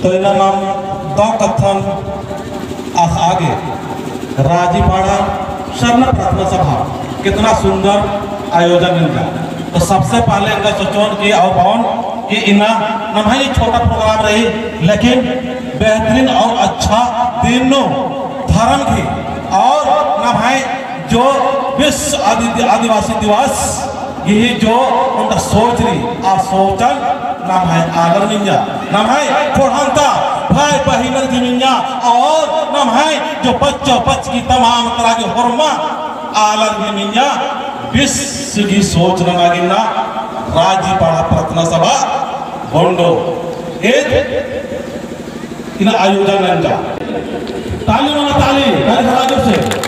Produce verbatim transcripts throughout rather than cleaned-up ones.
तो इना नाम दो कथन आस आगे राजीपाड़ा शरण प्रार्थना सभा कितना सुंदर आयोजन इनका। तो सबसे पहले इनका सोचोन की और पावन कि इना न भाई छोटा प्रोग्राम रही लेकिन बेहतरीन और अच्छा तीनों धर्म की और न भाई जो विश्व आदिवासी दिवस यही जो उनका सोच रही आ सोचन ना भाई आलर मिंजा ना भाई कोढ़ंता भाई बहिनर जिमिंजा और ना भाई जो बच्चों बच की तमाम तरह के हुर्मा आलर मिंजा विश्व की सोच ना गिना राजीपाड़ा प्रार्थना सभा बोंडो एक इन आयोजन इनका ताली माना ताली ताली खराजों से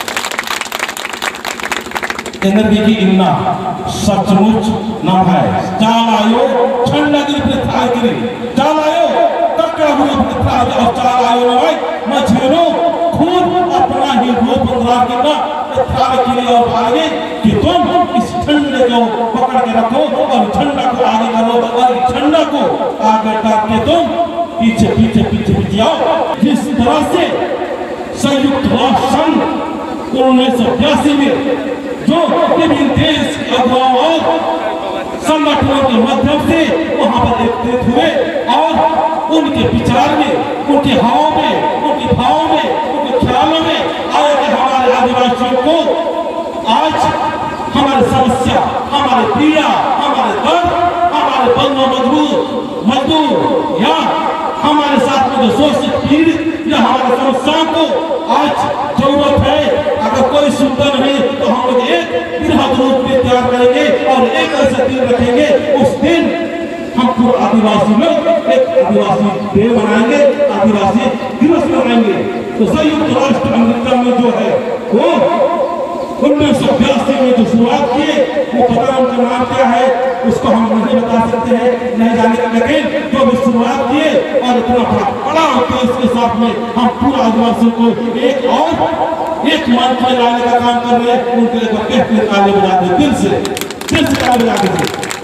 एनर्जी की इन्ना सचमुच ना है चाल आयो ठंडा गिरी प्रथा गिरी चाल आयो ककड़ा हुआ प्रथा और चाल आयो ना भाई मछेरो खूब अपना ही रूप बदला के ना प्रथा के लिए और आगे कि तुम इस ठंडे को पकड़ के रखो और ठंडा को आगे करो और ठंडा को आगे कर के तुम पीछे पीछे पीछे पीछे आओ। जिस तरह से संयुक्त राष्ट्र संघ उन्नीस सौ बयासी में जो विभिन्न देश के अगुवाओं और संगठनों के माध्यम से वहां पर एकत्रित हुए और उनके विचार में, उनके हावों में, उनके भावों में, उनके ख्यालों में आए कि हमारे आदिवासियों को आज हमारी समस्या, हमारे पीड़ा, हमारे दर्द, हमारे बंधु मजबूर मजदूर या हमारे साथ में जो शोषित पीड़ित या हमारे समस्याओं को आज जरूरत है। अगर कोई सुनता नहीं तो हम लोग एक बृहद रूप में तैयार करेंगे और एक ऐसा दिन रखेंगे उस दिन हम पूरे आदिवासी लोग एक आदिवासी डे मनाएंगे, आदिवासी दिवस मनाएंगे। तो संयुक्त राष्ट्र अमेरिका में जो है वो उन्नीस सौ बयासी में जो शुरुआत किए वो पता उनका नाम क्या है उसको हम नहीं बता सकते हैं, नहीं जाने, लेकिन जो भी शुरुआत किए और इतना बड़ा देश के साथ में हम पूरा आदिवासियों को एक और एक मंच में लाने का काम कर रहे हैं। उनके लिए ताली बजा दे दिल से, दिल से ताली बजा दे।